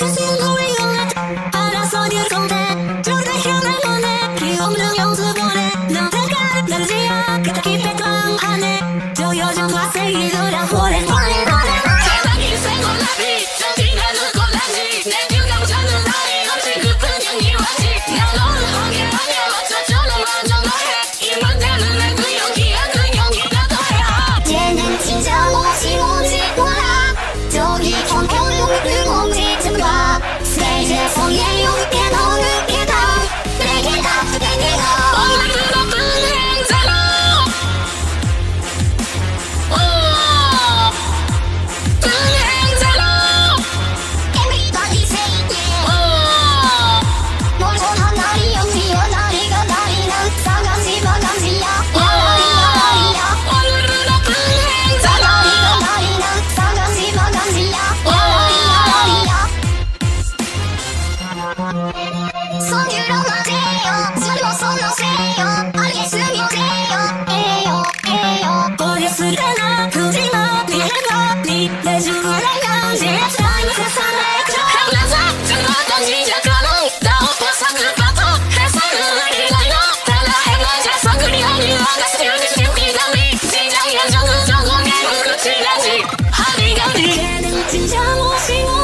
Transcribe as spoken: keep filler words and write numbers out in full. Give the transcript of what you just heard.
그수고의 영화 알아서 늘 건데 저를 향할 너네 기 없는 영수 보내 넌 다가를 지야 그다 깊게 광하네 저 요즘 과세 이더라 호랭 호랭 호랭 세상 인생 골라비 정진하는 골라지 내 균형 찾는 나의 엄청 깊은 영리와지 난 너를 하게 하며 어쩌저는 완전 너해 이 문제는 내 그 용기야 그 용기가 더해 얘는 진짜 무엇이 뭔지 몰라 저기 전 별로 늘 뭔지 좀 봐 세계에서 예용게 너는 깨다 내게 아프게 내가 오늘 그렇던 행사로 오 그 행사로 Everybody say yeah 오 널 원한 날이 영지여 날이가 날이는 싸가지 마가지야 오 오늘 그렇던 행사로 날이가 날이는 싸가지 마가지야 오 손들어 놔세요 손으로 손 놓으세요 알겠으면 돼요 에요 에요 버렸으려나 굳이 너 미해가 니 내 죽으려면 이제 time 세상에 저 항상 좀 어떤 시작하는 나 오빠 사그 바토 세상을 이라이너 달라 행한 자서 그리 아니 와가 스틸 디 스틸 기다리 시장 연정 그 저거 내는 끝이라지 하리가 니 걔는 진짜 무엇이